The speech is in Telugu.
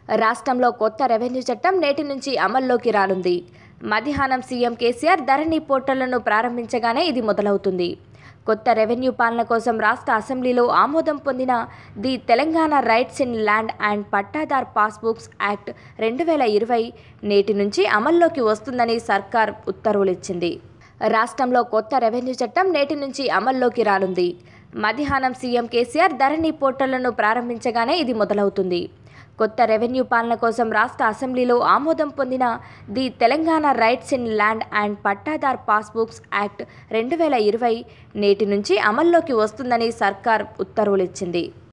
రాష్ట్రంలో కొత్త రెవెన్యూ చట్టం నేటి నుంచి అమల్లోకి రానుంది. మధ్యాహ్నం సీఎం కేసీఆర్ ధరణి పోర్టళ్లను ప్రారంభించగానే ఇది మొదలవుతుంది. కొత్త రెవెన్యూ పాలన కోసం రాష్ట్ర అసెంబ్లీలో ఆమోదం పొందిన the Telangana rights in land and Pattadar passbooks act 2020 నేటి నుంచి అమల్లోకి వస్తుందని సర్కార్ ఉత్తర్వులిచ్చింది. రాష్ట్రంలో కొత్త రెవెన్యూ చట్టం నేటి నుంచి అమల్లోకి రానుంది. మధ్యాహ్నం సీఎం కేసీఆర్ ధరణి పోర్టళ్లను ప్రారంభించగానే ఇది మొదలవుతుంది. కొత్త రెవెన్యూ పాలన కోసం రాష్ట్ర అసెంబ్లీలో ఆమోదం పొందిన the Telangana rights in land and Pattadar passbooks act 2020 నేటి నుంచి అమల్లోకి వస్తుందని సర్కార్ ఉత్తర్వులిచ్చింది.